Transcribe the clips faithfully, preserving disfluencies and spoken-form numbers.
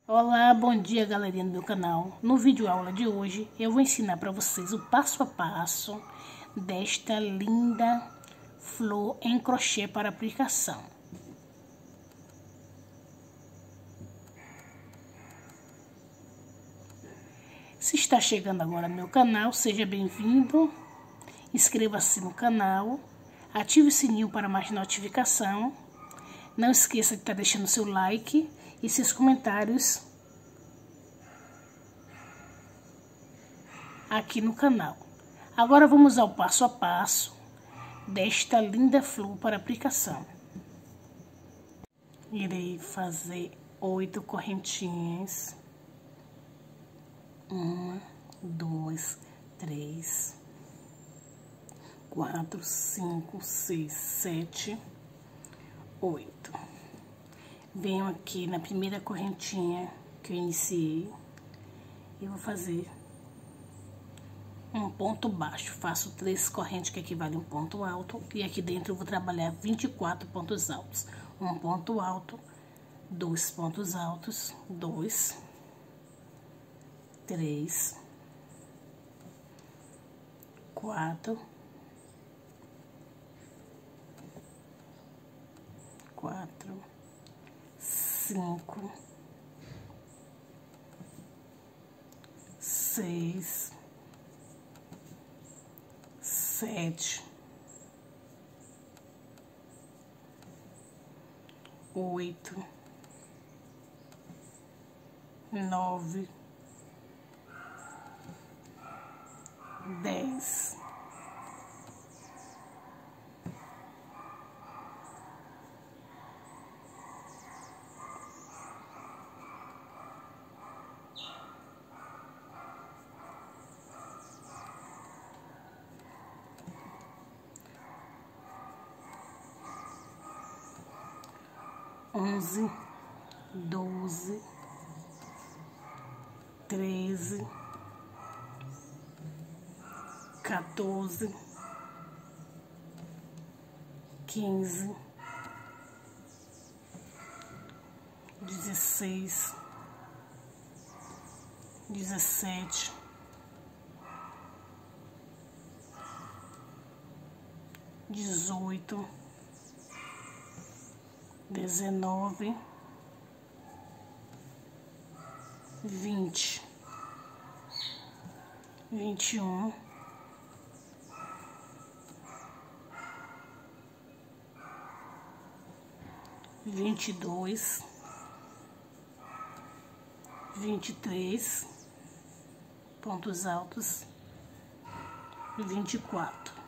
Olá, bom dia, galerinha do meu canal. No vídeo aula de hoje eu vou ensinar para vocês o passo a passo desta linda flor em crochê para aplicação. Se está chegando agora no meu canal, seja bem-vindo. Inscreva-se no canal, ative o sininho para mais notificação. Não esqueça de estar deixando seu like e seus comentários aqui no canal. Agora vamos ao passo a passo desta linda flor para aplicação. Irei fazer oito correntinhas. Uma, duas, três, quatro, cinco, seis, sete, oito. Venho aqui na primeira correntinha que eu iniciei e vou fazer um ponto baixo. Faço três correntes que equivale a um ponto alto e aqui dentro eu vou trabalhar vinte e quatro pontos altos. Um ponto alto, dois pontos altos, dois, três, quatro, quatro, cinco, seis, sete, oito, nove, dez, onze, doze, treze, quatorze, quinze, dezesseis, dezessete, dezoito, dezenove, vinte, vinte e um, vinte e dois, vinte e três pontos altos, vinte e quatro.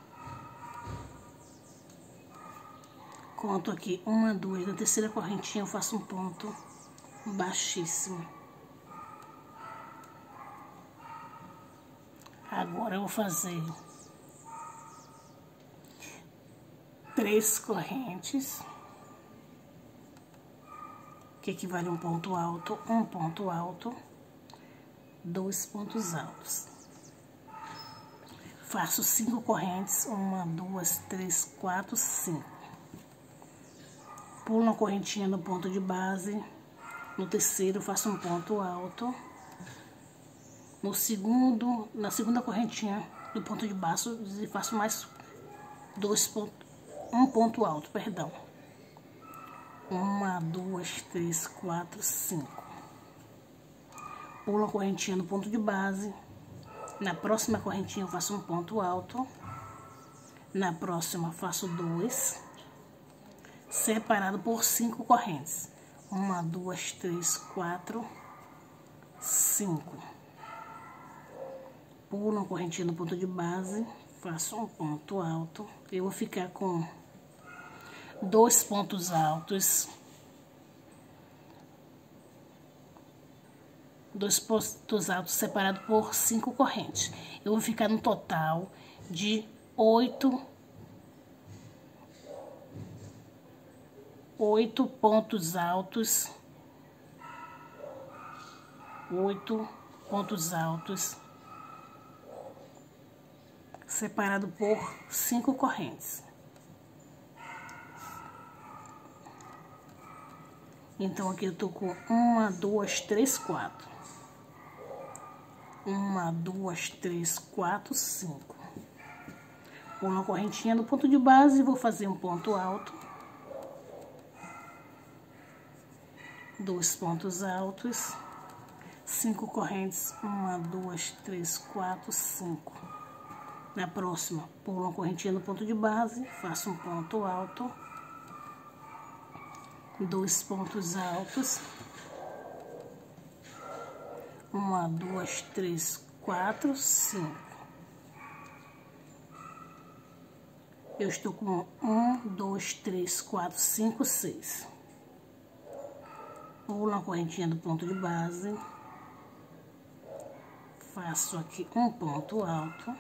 Conto aqui uma, duas, na terceira correntinha eu faço um ponto baixíssimo. Agora eu vou fazer três correntes, que equivale a um ponto alto, um ponto alto, dois pontos altos. Faço cinco correntes, uma, duas, três, quatro, cinco. Pulo uma correntinha no ponto de base, no terceiro faço um ponto alto, no segundo, na segunda correntinha do ponto de baixo, faço mais dois pontos, um ponto alto, perdão. Uma, duas, três, quatro, cinco. Pulo uma correntinha no ponto de base, na próxima correntinha eu faço um ponto alto, na próxima faço dois, separado por cinco correntes. Uma, duas, três, quatro, cinco. Pulo uma correntinha no ponto de base, faço um ponto alto. Eu vou ficar com dois pontos altos, dois pontos altos separados por cinco correntes. Eu vou ficar no total de oito oito pontos altos, oito pontos altos, separado por cinco correntes. Então, aqui eu tô com uma, duas, três, quatro. Uma, duas, três, quatro, cinco. Vou uma correntinha no ponto de base e vou fazer um ponto alto. Dois pontos altos. Cinco correntes. Uma, duas, três, quatro, cinco. Na próxima, pulo uma correntinha no ponto de base, faço um ponto alto. Dois pontos altos. Uma, duas, três, quatro, cinco. Eu estou com um, dois, três, quatro, cinco, seis. Pulo uma correntinha do ponto de base. Faço aqui um ponto alto.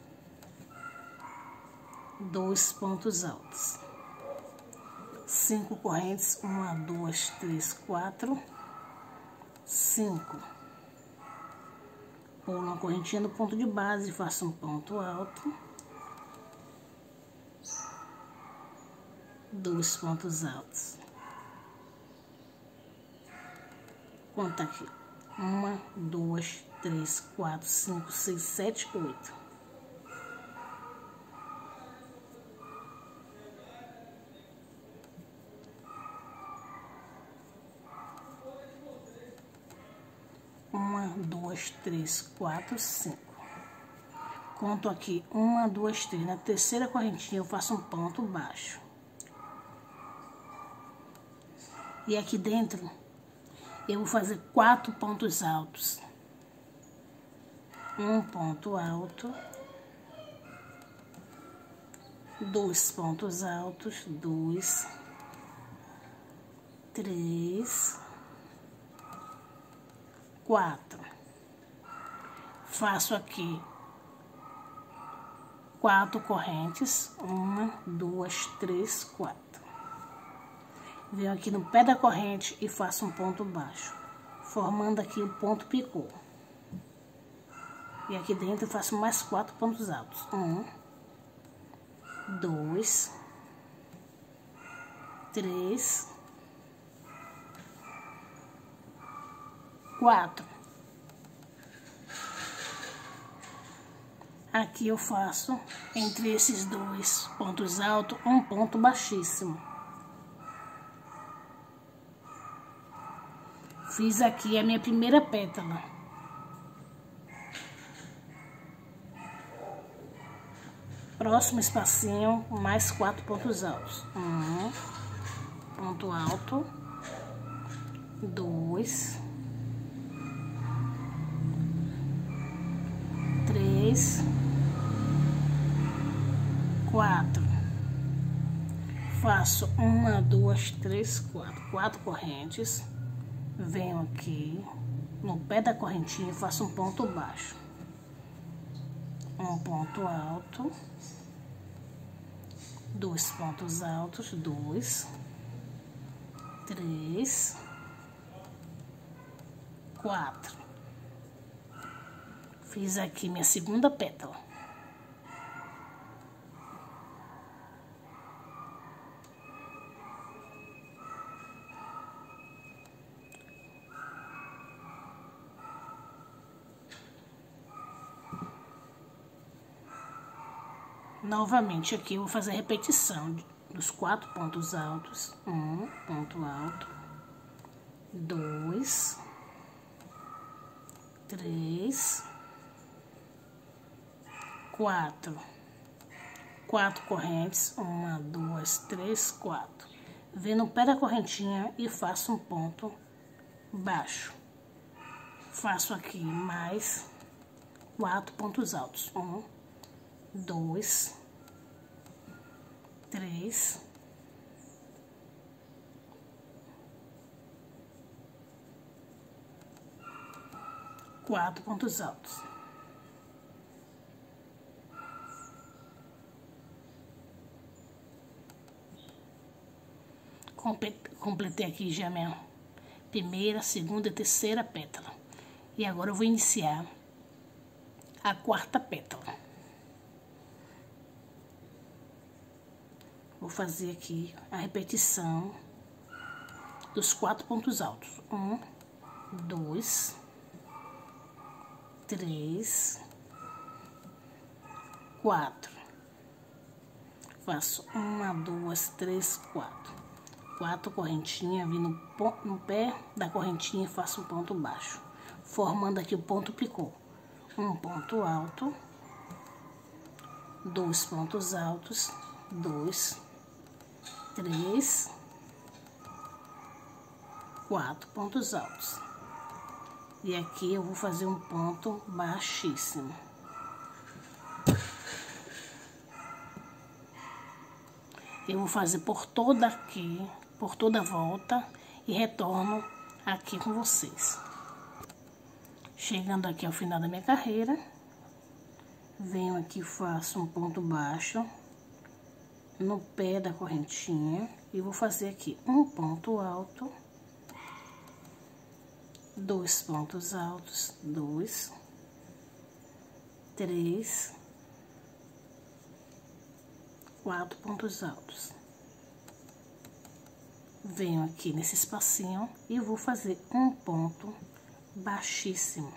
Dois pontos altos. Cinco correntes. Uma, duas, três, quatro, cinco. Pulo uma correntinha no ponto de base, faço um ponto alto. Dois pontos altos. Conta aqui. Uma, duas, três, quatro, cinco, seis, sete, oito. Uma, duas, três, quatro, cinco. Conto aqui. Uma, duas, três. Na terceira correntinha eu faço um ponto baixo. E aqui dentro eu vou fazer quatro pontos altos. Um ponto alto. Dois pontos altos. Dois. Três. Quatro. Faço aqui quatro correntes. Uma, duas, três, quatro. Venho aqui no pé da corrente e faço um ponto baixo, formando aqui o ponto picô. E aqui dentro eu faço mais quatro pontos altos. Um, dois, três, quatro. Aqui eu faço, entre esses dois pontos altos, um ponto baixíssimo. Fiz aqui a minha primeira pétala. Próximo espacinho, mais quatro pontos altos. Um, ponto alto. Dois. Três. Quatro. Faço uma, duas, três, quatro. Quatro correntes. Venho aqui no pé da correntinha e faço um ponto baixo. Um ponto alto. Dois pontos altos. Dois. Três. Quatro. Fiz aqui minha segunda pétala. Novamente aqui eu vou fazer a repetição dos quatro pontos altos. Um ponto alto. Dois. Três. Quatro. Quatro correntes. Uma, duas, três, quatro. Venho no pé da correntinha e faço um ponto baixo. Faço aqui mais quatro pontos altos. Um, dois, três, quatro pontos altos. Completei aqui já minha primeira, segunda e terceira pétala. E agora eu vou iniciar a quarta pétala. Vou fazer aqui a repetição dos quatro pontos altos. Um, dois, três, quatro. Faço uma, duas, três, quatro. Quatro correntinhas, vindo no, no pé da correntinha, faço um ponto baixo, formando aqui o ponto picô. Um ponto alto, dois pontos altos, dois, três, quatro pontos altos. E aqui eu vou fazer um ponto baixíssimo. Eu vou fazer por toda aqui, por toda a volta e retorno aqui com vocês. Chegando aqui ao final da minha carreira, venho aqui, faço um ponto baixo no pé da correntinha e vou fazer aqui um ponto alto, dois pontos altos, dois, três, quatro pontos altos. Venho aqui nesse espacinho e vou fazer um ponto baixíssimo.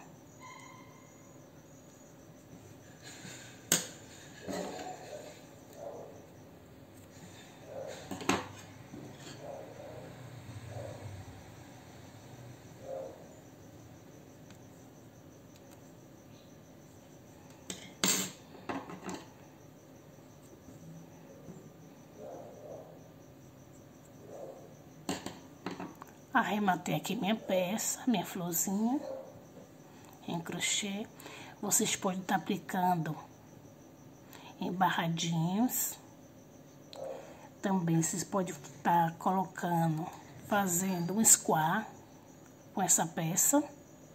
Arrematei aqui minha peça, minha florzinha em crochê. Vocês podem estar aplicando em barradinhos. Também vocês podem estar colocando, fazendo um square com essa peça,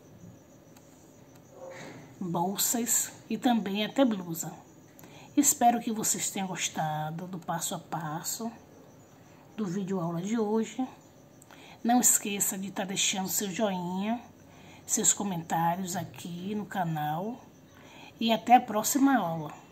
bolsas e também até blusa. Espero que vocês tenham gostado do passo a passo do vídeo aula de hoje. Não esqueça de estar deixando seu joinha, seus comentários aqui no canal. E até a próxima aula.